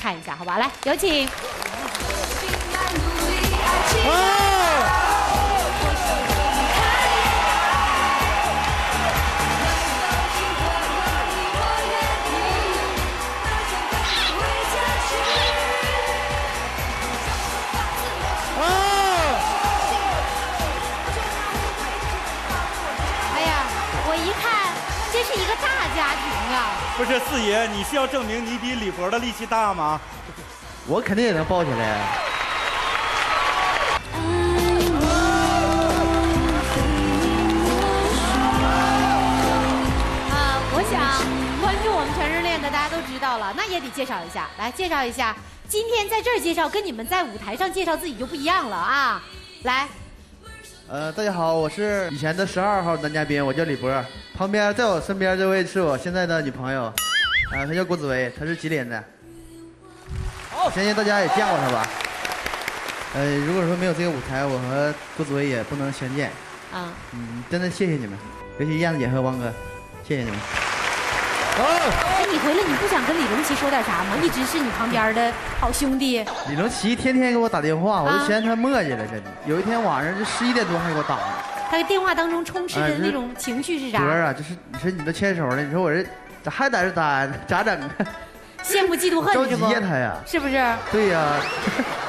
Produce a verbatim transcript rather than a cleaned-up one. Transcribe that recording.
看一下，好吧？来，有请。 这是一个大家庭啊！ 不是四爷，你是要证明你比李博的力气大吗？ 我肯定也能抱起来啊！ 啊，我想关注我们全人恋的大家都知道了，那也得介绍一下，来介绍一下。今天在这儿介绍，跟你们在舞台上介绍自己就不一样了啊！来。 呃，大家好，我是以前的十二号男嘉宾，我叫李博。旁边在我身边这位是我现在的女朋友，呃，她叫郭子薇，她是吉林的。我相信大家也见过她吧？呃，如果说没有这个舞台，我和郭子薇也不能相见。啊，嗯，真的谢谢你们，尤其燕子姐和汪哥，谢谢你们。 哎，你回来你不想跟李龙旗说点啥吗？一直是你旁边的好兄弟。 李龙旗天天给我打电话，我都嫌他磨叽了，真的。有一天晚上就十一点多还给我打呢。 他的电话当中充斥的那种情绪是啥？ 博啊，就是你说你都牵手了，你说我这咋还在这待着？咋整？ 羡慕嫉妒恨是不？ 着急呀他呀， 是不是？ 对呀。